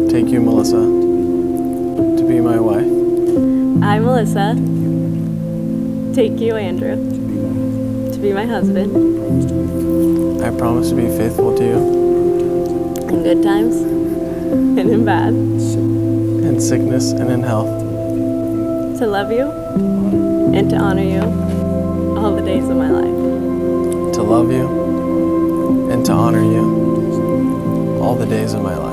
take you, Melissa, to be my wife. I, Melissa, take you, Andrew, to be my husband. I promise to be faithful to you. In good times and in bad. In sickness and in health. To love you and to honor you all the days of my life. To love you and to honor you all the days of my life.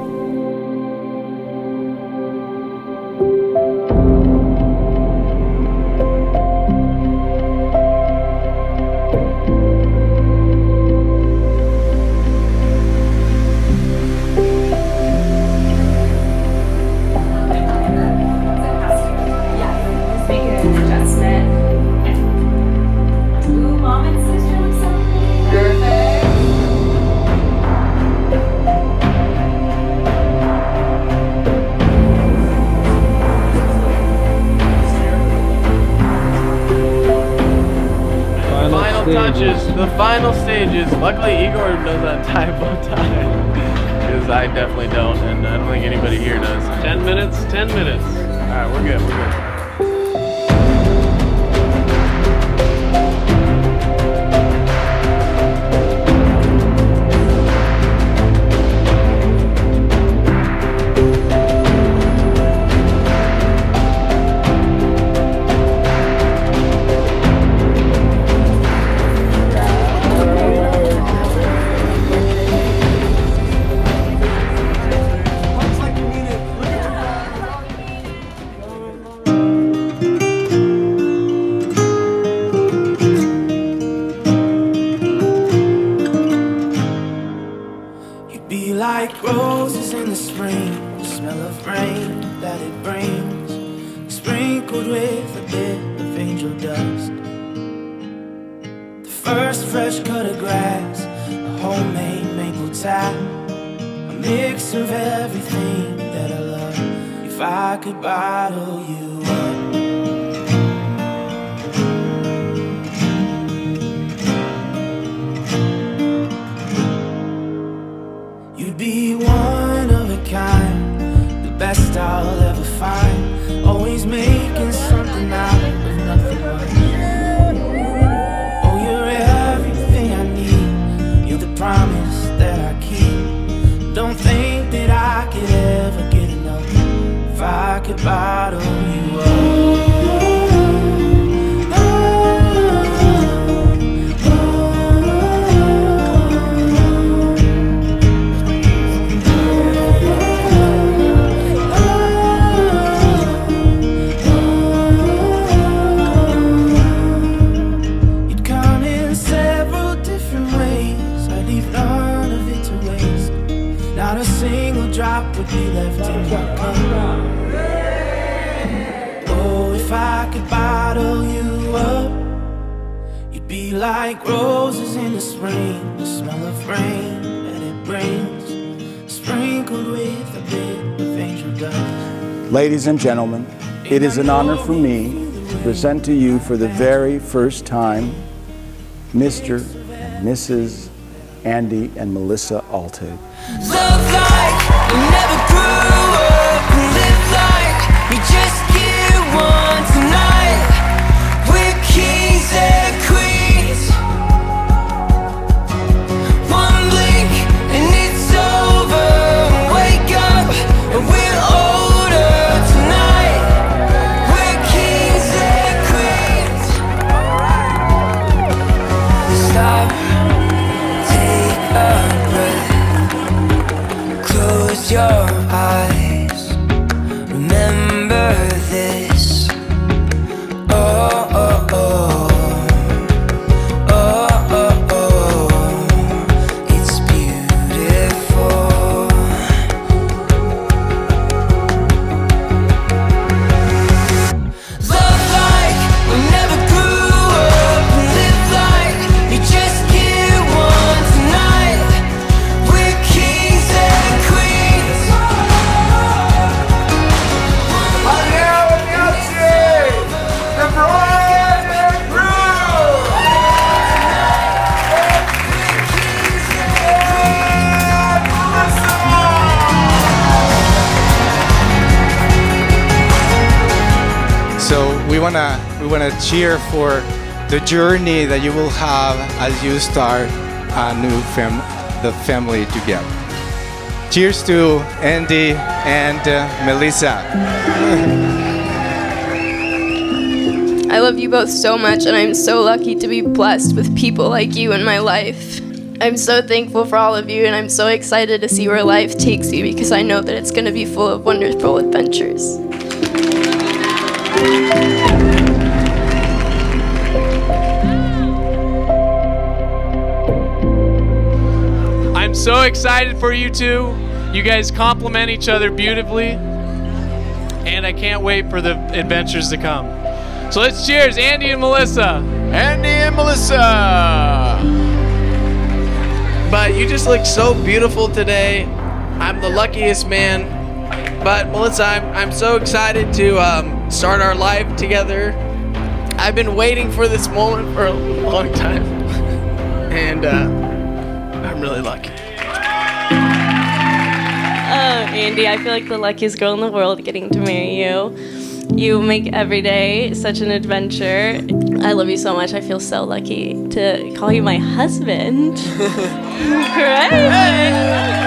The final stages. Luckily, Igor knows how to tie a bow tie, because I definitely don't, and I don't think anybody here does. 10 minutes, 10 minutes. All right, we're good, we're good. Be like roses in the spring, the smell of rain that it brings, sprinkled with a bit of angel dust. The first fresh cut of grass, a homemade maple tap, a mix of everything that I love. If I could bottle you up, you'd be one of a kind, the best I'll ever find, always making something out of nothing much. Oh, you're everything I need, you're the promise that I keep. Don't think that I could ever get enough if I could bottle you up. Not a single drop would be left in your cup. Oh, if I could bottle you up, you'd be like roses in the spring, the smell of rain that it brings, sprinkled with a bit of angel dust. Ladies and gentlemen, it is an honor for me to present to you for the very first time Mr. and Mrs. Andy and Melissa Altig. Love like we never grew up, we live like we just get one tonight. We're kings and queens. One blink and it's over. Wake up and we're older tonight. We're kings and queens. Stop, take a breath. Close your eyes, remember this. Oh, oh, oh, oh, oh, oh, it's beautiful. Love like we never grew up, and live like you just get one tonight. We're kings and queens. wanna cheer for the journey that you will have as you start a new family together. Cheers to Andy and Melissa. I love you both so much, and I'm so lucky to be blessed with people like you in my life. I'm so thankful for all of you, and I'm so excited to see where life takes you, because I know that it's going to be full of wonderful adventures. I'm so excited for you two. You guys complement each other beautifully, and I can't wait for the adventures to come. So let's cheers, Andy and Melissa. Andy and Melissa! But you just look so beautiful today. I'm the luckiest man. But Melissa, I'm so excited to start our life together. I've been waiting for this moment for a long time. And I'm really lucky. Andy, I feel like the luckiest girl in the world getting to marry you. You make every day such an adventure. I love you so much. I feel so lucky to call you my husband. Right?